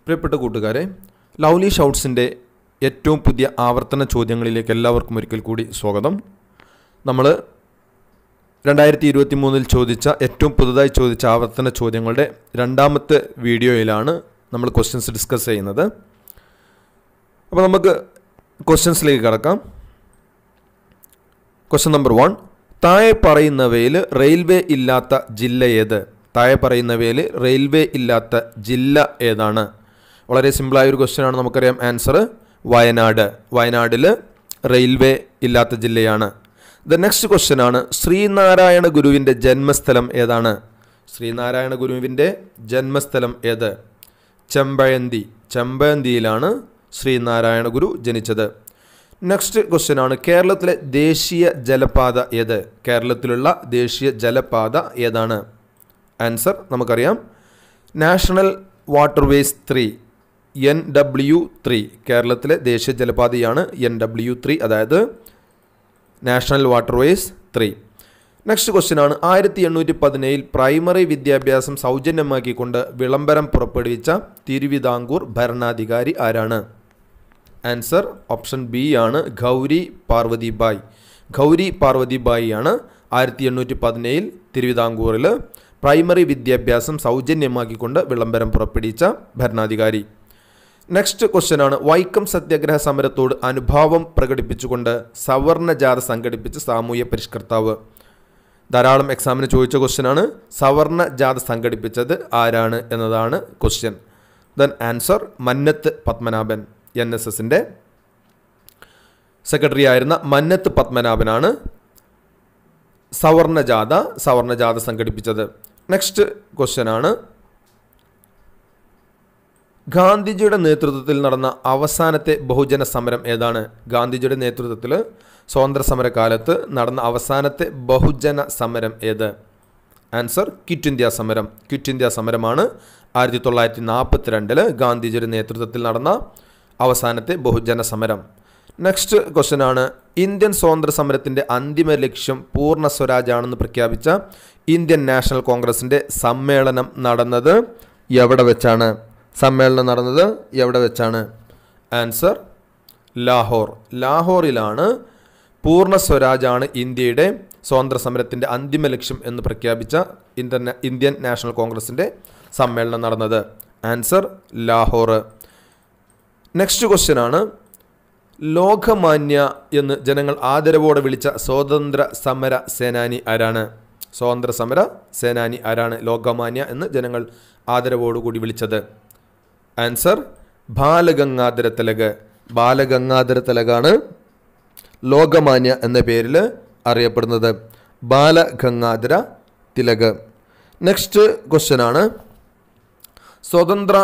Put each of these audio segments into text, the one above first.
പ്രിയപ്പെട്ട കൂട്ടുകാരെ, ലവ്ലി ഷൗട്ട്സിൻ്റെ ഏറ്റവും പുതിയ ആവർത്തന ചോദ്യങ്ങളിലേക്ക് എല്ലാവർക്കും ഒരിക്കൽ കൂടി സ്വാഗതം. നമ്മൾ 2023 ചോദിച്ച ഏറ്റവും പുതുതായി ചോദിച്ച ആവർത്തന ചോദ്യങ്ങളുടെ രണ്ടാമത്തെ വീഡിയോയിലാണ് നമ്മൾ ക്വസ്റ്റ്യൻസ് ഡിസ്കസ് ചെയ്യുന്നത്. അപ്പോൾ നമുക്ക് ക്വസ്റ്റ്യൻസിലേക്ക് കടക്കാം. ക്വസ്റ്റ്യൻ നമ്പർ 1, താഴെ പറയുന്നവയിൽ റെയിൽവേ ഇല്ലാത്ത ജില്ല ഏത്? താഴെ പറയുന്നവയിൽ റെയിൽവേ ഇല്ലാത്ത ജില്ല ഏതാണ്? വളരെ സിമ്പിളായൊരു ക്വസ്റ്റ്യനാണ്. നമുക്കറിയാം ആൻസർ വയനാട്. വയനാട്ടിൽ റെയിൽവേ ഇല്ലാത്ത ജില്ലയാണ്. ദ നെക്സ്റ്റ് ക്വസ്റ്റ്യൻ ആണ്, ശ്രീനാരായണ ഗുരുവിൻ്റെ ജന്മസ്ഥലം ഏതാണ്? ശ്രീനാരായണ ഗുരുവിൻ്റെ ജന്മസ്ഥലം ഏത്? ചെമ്പഴന്തി. ചെമ്പഴന്തിയിലാണ് ശ്രീനാരായണ ഗുരു ജനിച്ചത്. നെക്സ്റ്റ് ക്വസ്റ്റ്യൻ ആണ്, കേരളത്തിലെ ദേശീയ ജലപാത ഏത്? കേരളത്തിലുള്ള ദേശീയ ജലപാത ഏതാണ്? ആൻസർ നമുക്കറിയാം, നാഷണൽ വാട്ടർവേസ് 3 NW3. കേരളത്തിലെ ദേശീയ ജലപാതയാണ് NW3, അതായത് നാഷണൽ വാട്ടർവേസ് 3. നെക്സ്റ്റ് ക്വസ്റ്റ്യൻ ആണ്, 1817 പ്രൈമറി വിദ്യാഭ്യാസം സൗജന്യമാക്കിക്കൊണ്ട് വിളംബരം പുറപ്പെടുവിച്ച തിരുവിതാംകൂർ ഭരണാധികാരി ആരാണ്? ആൻസർ ഓപ്ഷൻ ബി ആണ്, ഗൗരി പാർവതിബായി. ഗൗരി പാർവതിബായി ആണ് 1817 തിരുവിതാംകൂറിൽ പ്രൈമറി വിദ്യാഭ്യാസം സൗജന്യമാക്കിക്കൊണ്ട് വിളംബരം പുറപ്പെടുവിച്ച ഭരണാധികാരി. നെക്സ്റ്റ് ക്വസ്റ്റ്യൻ ആണ്, വൈക്കം സത്യാഗ്രഹ സമരത്തോട് അനുഭാവം പ്രകടിപ്പിച്ചുകൊണ്ട് സവർണജാഥ സംഘടിപ്പിച്ച സാമൂഹ്യ പരിഷ്കർത്താവ്. ധാരാളം എക്സാമിന് ചോദിച്ച ക്വസ്റ്റ്യൻ ആണ്. സവർണജാഥ സംഘടിപ്പിച്ചത് ആരാണ് എന്നതാണ് question. Then answer Mannath Padmanabhan. NSSൻ്റെ സെക്രട്ടറി ആയിരുന്ന മന്നത്ത് പത്മനാഭനാണ് സവർണജാഥ സംഘടിപ്പിച്ചത്. നെക്സ്റ്റ് ക്വസ്റ്റ്യൻ ആണ്, ഗാന്ധിജിയുടെ നേതൃത്വത്തിൽ നടന്ന അവസാനത്തെ ബഹുജന സമരം ഏതാണ്? ഗാന്ധിജിയുടെ നേതൃത്വത്തിൽ സ്വാതന്ത്ര്യ സമരകാലത്ത് നടന്ന അവസാനത്തെ ബഹുജന സമരം ഏത്? ആൻസർ ക്വിറ്റ് ഇന്ത്യ സമരം. ക്വിറ്റ് ഇന്ത്യ സമരമാണ് 1942 ഗാന്ധിജിയുടെ നേതൃത്വത്തിൽ നടന്ന അവസാനത്തെ ബഹുജന സമരം. നെക്സ്റ്റ് ക്വസ്റ്റ്യൻ ആണ്, ഇന്ത്യൻ സ്വാതന്ത്ര്യ സമരത്തിൻ്റെ അന്തിമ ലക്ഷ്യം പൂർണ്ണ സ്വരാജാണെന്ന് പ്രഖ്യാപിച്ച ഇന്ത്യൻ നാഷണൽ കോൺഗ്രസിൻ്റെ സമ്മേളനം നടന്നത് എവിടെ വെച്ചാണ്? എവിടെ വെച്ചാണ്? ആൻസർ ലാഹോർ. ലാഹോറിലാണ് പൂർണ്ണ സ്വരാജാണ് ഇന്ത്യയുടെ സ്വാതന്ത്ര്യ സമരത്തിൻ്റെ അന്തിമ ലക്ഷ്യം എന്ന് പ്രഖ്യാപിച്ച ഇന്ത്യൻ നാഷണൽ കോൺഗ്രസിൻ്റെ സമ്മേളനം നടന്നത്. ആൻസർ ലാഹോർ. നെക്സ്റ്റ് ക്വസ്റ്റ്യൻ ആണ്, ലോകമാന്യ എന്ന് ജനങ്ങൾ ആദരവോടെ വിളിച്ച സ്വാതന്ത്ര്യ സമര സേനാനി ആരാണ്? സ്വാതന്ത്ര്യ സമര സേനാനി ആരാണ് ലോകമാന്യ എന്ന് ജനങ്ങൾ ആദരവോടുകൂടി വിളിച്ചത്? ആൻസർ ബാലഗംഗാധര തിലക്. ബാലഗംഗാധര തിലകാണ് ലോകമാന്യ എന്ന പേരിൽ അറിയപ്പെടുന്നത്. ബാലഗംഗാധര തിലക്. നെക്സ്റ്റ് ക്വസ്റ്റ്യൻ ആണ്, സ്വതന്ത്ര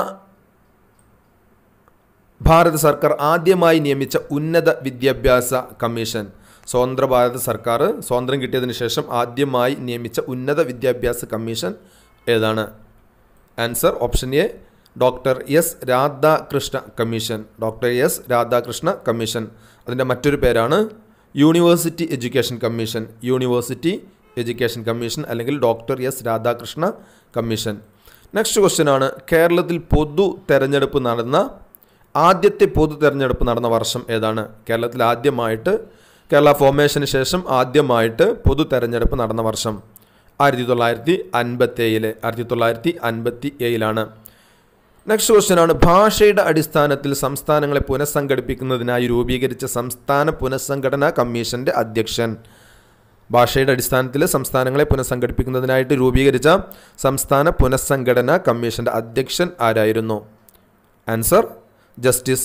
ഭാരത സർക്കാർ ആദ്യമായി നിയമിച്ച ഉന്നത വിദ്യാഭ്യാസ കമ്മീഷൻ. സ്വതന്ത്ര ഭാരത സർക്കാർ സ്വാതന്ത്ര്യം കിട്ടിയതിന് ശേഷം ആദ്യമായി നിയമിച്ച ഉന്നത വിദ്യാഭ്യാസ കമ്മീഷൻ ഏതാണ്? Answer option A, doctor S Radhakrishna commission. Doctor S Radhakrishna commission. അതിൻ്റെ മറ്റൊരു പേരാണ് university education commission. University education commission അല്ലെങ്കിൽ doctor S Radhakrishna commission. Next question ആണ്, കേരളത്തിൽ ആദ്യത്തെ പൊതു തെരഞ്ഞെടുപ്പ് നടന്ന വർഷം ഏതാണ്? കേരളത്തിൽ കേരള ഫോർമേഷന് ശേഷം ആദ്യമായിട്ട് പൊതു തെരഞ്ഞെടുപ്പ് നടന്ന വർഷം 1957. നെക്സ്റ്റ് ക്വസ്റ്റ്യൻ ആണ്, ഭാഷയുടെ അടിസ്ഥാനത്തിൽ സംസ്ഥാനങ്ങളെ പുനഃസംഘടിപ്പിക്കുന്നതിനായി രൂപീകരിച്ച സംസ്ഥാന പുനഃസംഘടനാ കമ്മീഷൻ്റെ അധ്യക്ഷൻ. ഭാഷയുടെ അടിസ്ഥാനത്തിൽ സംസ്ഥാനങ്ങളെ പുനഃസംഘടിപ്പിക്കുന്നതിനായിട്ട് രൂപീകരിച്ച സംസ്ഥാന പുനഃസംഘടനാ കമ്മീഷൻ്റെ അധ്യക്ഷൻ ആരായിരുന്നു? ആൻസർ ജസ്റ്റിസ്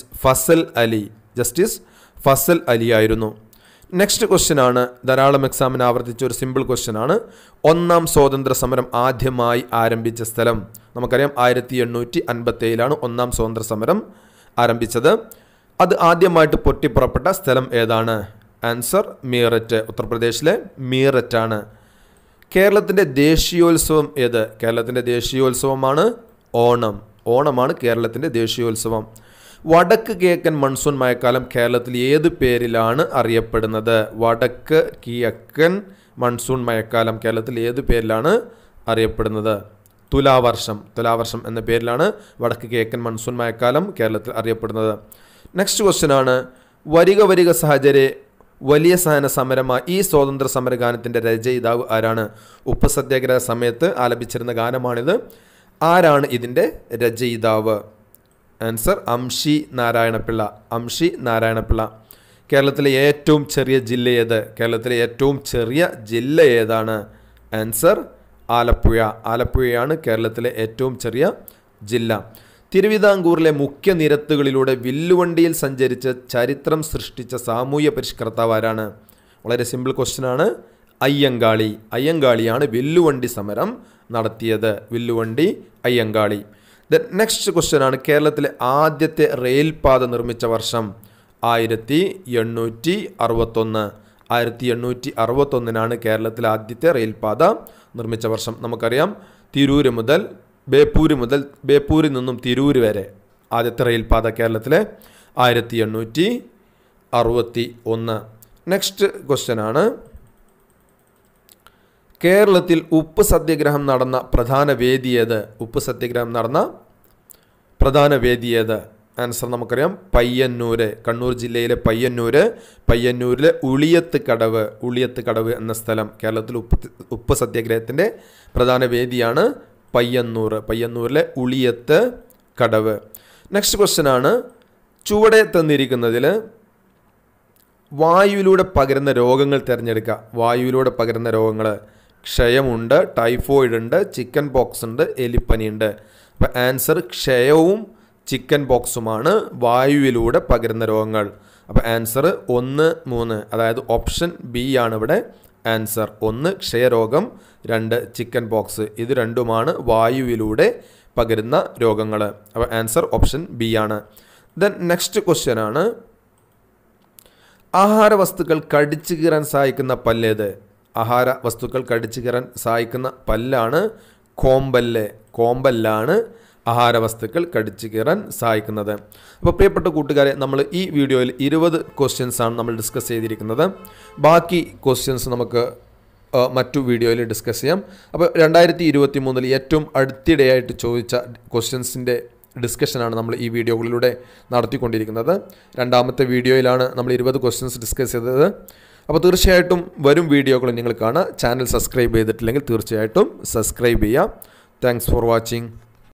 ഫസൽ അലി ആയിരുന്നു. നെക്സ്റ്റ് ക്വസ്റ്റ്യൻ ആണ്, ധാരാളം എക്സാമിന് ആവർത്തിച്ച ഒരു സിമ്പിൾ ക്വസ്റ്റ്യൻ ആണ്, ഒന്നാം സ്വാതന്ത്ര്യ സമരം ആദ്യമായി ആരംഭിച്ച സ്ഥലം. നമുക്കറിയാം 1857 ഒന്നാം സ്വാതന്ത്ര്യ സമരം ആരംഭിച്ചത്. അത് ആദ്യമായിട്ട് പൊട്ടിപ്പുറപ്പെട്ട സ്ഥലം ഏതാണ്? ആൻസർ മീററ്റ്. ഉത്തർപ്രദേശിലെ മീററ്റാണ്. കേരളത്തിൻ്റെ ദേശീയോത്സവം ഏത്? കേരളത്തിൻ്റെ ദേശീയോത്സവമാണ് ഓണം. ഓണമാണ് കേരളത്തിൻ്റെ ദേശീയോത്സവം. വടക്ക് കിഴക്കൻ മൺസൂൺ മഴക്കാലം കേരളത്തിൽ ഏത് പേരിലാണ് അറിയപ്പെടുന്നത്? വടക്ക് കിഴക്കൻ മൺസൂൺ മഴക്കാലം കേരളത്തിൽ ഏത് പേരിലാണ് അറിയപ്പെടുന്നത്? തുലാവർഷം എന്ന പേരിലാണ് വടക്ക് കിഴക്കൻ മൺസൂൺ മഴക്കാലം കേരളത്തിൽ അറിയപ്പെടുന്നത്. നെക്സ്റ്റ് ക്വസ്റ്റ്യൻ ആണ്, വരിക വരിക സഹചരെ വലിയ സഹന സമരമായ ഈ സ്വാതന്ത്ര്യ സമര ഗാനത്തിൻ്റെ രചയിതാവ് ആരാണ്? ഉപ്പ് സത്യാഗ്രഹ സമയത്ത് ആലപിച്ചിരുന്ന ഗാനമാണിത്. ആരാണ് ഇതിൻ്റെ രചയിതാവ്? ആൻസർ അംഷി നാരായണപിള്ള. കേരളത്തിലെ ഏറ്റവും ചെറിയ ജില്ല ഏത്? കേരളത്തിലെ ഏറ്റവും ചെറിയ ജില്ല ഏതാണ്? ആൻസർ ആലപ്പുഴയാണ് കേരളത്തിലെ ഏറ്റവും ചെറിയ ജില്ല. തിരുവിതാംകൂറിലെ മുഖ്യ നിരത്തുകളിലൂടെ വില്ലുവണ്ടിയിൽ സഞ്ചരിച്ച് ചരിത്രം സൃഷ്ടിച്ച സാമൂഹ്യ പരിഷ്കർത്താവ് ആരാണ്? വളരെ സിമ്പിൾ ക്വസ്റ്റ്യൻ ആണ്. അയ്യങ്കാളിയാണ് വില്ലുവണ്ടി സമരം നടത്തിയത്. അയ്യങ്കാളി. ദെൻ നെക്സ്റ്റ് ക്വസ്റ്റ്യൻ ആണ്, കേരളത്തിലെ ആദ്യത്തെ റെയിൽപാത നിർമ്മിച്ച വർഷം? 1861. കേരളത്തിലെ ആദ്യത്തെ റെയിൽപാത നിർമ്മിച്ച വർഷം. നമുക്കറിയാം ബേപ്പൂരിൽ നിന്നും തിരൂര് വരെ ആദ്യത്തെ റെയിൽപാത കേരളത്തിലെ 1861. നെക്സ്റ്റ് ക്വസ്റ്റ്യൻ ആണ്, കേരളത്തിൽ ഉപ്പ് സത്യാഗ്രഹം നടന്ന പ്രധാന വേദി ഏത്? ആൻസർ നമുക്കറിയാം പയ്യന്നൂർ. കണ്ണൂർ ജില്ലയിലെ പയ്യന്നൂരിലെ ഉളിയത്ത് കടവ് എന്ന സ്ഥലം കേരളത്തിൽ ഉപ്പ് സത്യാഗ്രഹത്തിൻ്റെ പ്രധാന വേദിയാണ് പയ്യന്നൂരിലെ ഉളിയത്ത് കടവ്. നെക്സ്റ്റ് ക്വസ്റ്റ്യൻ ആണ്, ചുവടെ തന്നിരിക്കുന്നതിൽ വായുവിലൂടെ പകരുന്ന രോഗങ്ങൾ തിരഞ്ഞെടുക്കുക. വായുവിലൂടെ പകരുന്ന രോഗങ്ങൾ: ക്ഷയമുണ്ട്, ടൈഫോയിഡ് ഉണ്ട്, ചിക്കൻ പോക്സ് ഉണ്ട്, എലിപ്പനി ഉണ്ട്. അപ്പോൾ ആൻസർ ക്ഷയവും ചിക്കൻ പോക്സുമാണ് വായുവിലൂടെ പകരുന്ന രോഗങ്ങൾ. അപ്പോൾ ആൻസർ 1, 3, അതായത് ഓപ്ഷൻ ബി ആണ് ഇവിടെ ആൻസർ. 1 ക്ഷയരോഗം, 2 chicken pox. ഇത് രണ്ടുമാണ് വായുവിലൂടെ പകരുന്ന രോഗങ്ങൾ. അപ്പോൾ ആൻസർ ഓപ്ഷൻ ബി ആണ്. ദെൻ നെക്സ്റ്റ് ക്വസ്റ്റ്യൻ ആണ്, ആഹാര വസ്തുക്കൾ കടിച്ചു കീറാൻ സഹായിക്കുന്ന പല്ലേത്? ആഹാര വസ്തുക്കൾ കടിച്ചു കീറാൻ സഹായിക്കുന്ന പല്ലാണ് കോമ്പല്ലാണ് ആഹാര വസ്തുക്കൾ കടിച്ചു കീറാൻ സഹായിക്കുന്നത്. അപ്പോൾ പ്രിയപ്പെട്ട കൂട്ടുകാരെ, നമ്മൾ ഈ വീഡിയോയിൽ 20 ക്വസ്റ്റ്യൻസ് ആണ് നമ്മൾ ഡിസ്കസ് ചെയ്തിരിക്കുന്നത്. ബാക്കി ക്വസ്റ്റ്യൻസ് നമുക്ക് മറ്റു വീഡിയോയിൽ ഡിസ്കസ് ചെയ്യാം. അപ്പോൾ 2023 ഏറ്റവും അടുത്തിടെയായിട്ട് ചോദിച്ച ക്വസ്റ്റ്യൻസിൻ്റെ ഡിസ്കഷനാണ് നമ്മൾ ഈ വീഡിയോകളിലൂടെ നടത്തിക്കൊണ്ടിരിക്കുന്നത്. രണ്ടാമത്തെ വീഡിയോയിലാണ് നമ്മൾ 20 ക്വസ്റ്റ്യൻസ് ഡിസ്കസ് ചെയ്തത്. അപ്പോൾ തീർച്ചയായിട്ടും വരും വീഡിയോകൾ നിങ്ങൾ കാണുക. ചാനൽ സബ്സ്ക്രൈബ് ചെയ്തിട്ടില്ലെങ്കിൽ തീർച്ചയായിട്ടും സബ്സ്ക്രൈബ് ചെയ്യുക. Thanks for watching.